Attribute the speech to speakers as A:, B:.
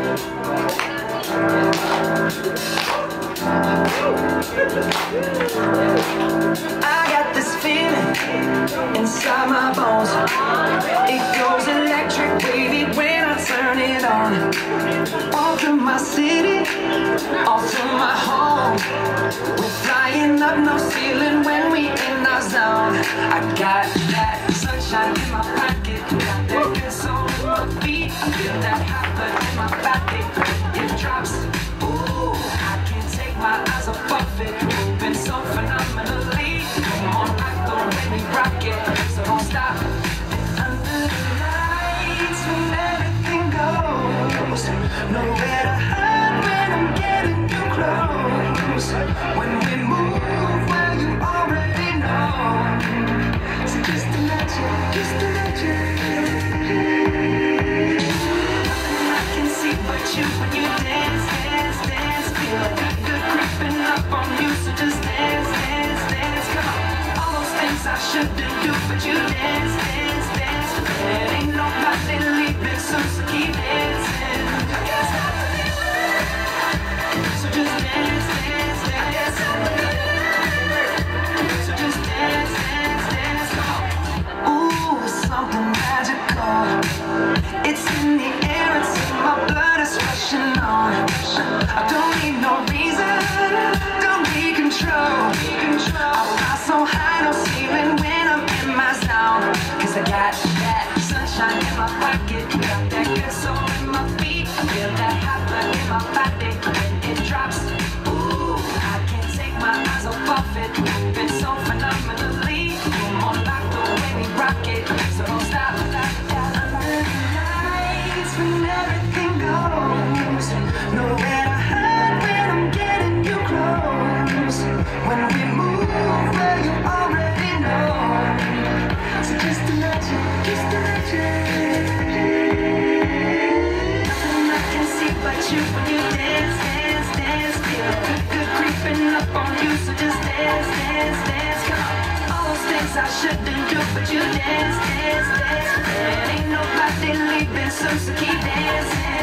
A: I got this feeling inside my bones. It goes electric wavy when I turn it on. All through my city, all through my home. We're flying up no ceiling when we in our zone. I got that sunshine in my pocket, got that good soul in my feet. I feel that hot blood in my body, it drops. Ooh, I can't take my eyes off it, moving so phenomenally. Come on, like the way we rock it, so don't stop. Under the lights when everything goes, nowhere to hide when I'm getting you close. When we move, well you already know. So just imagine, just imagine. Nothing I can see but you when you dance, dance, dance. Feel like good creeping up on you, so just dance, dance, dance. Come on, all those things I shouldn't do, but you dance, dance, dance. There ain't nobody leaving soon, so keep dancing. I can't stop the feeling, so just dance, dance, dance. So just dance, dance, dance. Come on. Ooh, something magical. It's in the air, it's in my blood, it's rushing on. I don't need no reason, don't need control. I fly so high, no ceiling when I'm in my zone. Cause I got that sunshine in my pocket, got that good soul in my feet. I feel that hot blood in my body when it drops. Ooh, I can't take my eyes off it, moving so phenomenally. Come on, like the way we rock it, so don't stop. Under the lights when everything goes, nowhere to hide when I'm getting you close. When we move, well you already know. So just imagine, just imagine. Nothing I can see but you when you dance, dance, dance. Feel good creeping up on you, so just dance, dance, dance. Come on, all those things I shouldn't do, but you dance, dance, dance. There ain't nobody leaving soon, so keep dancing.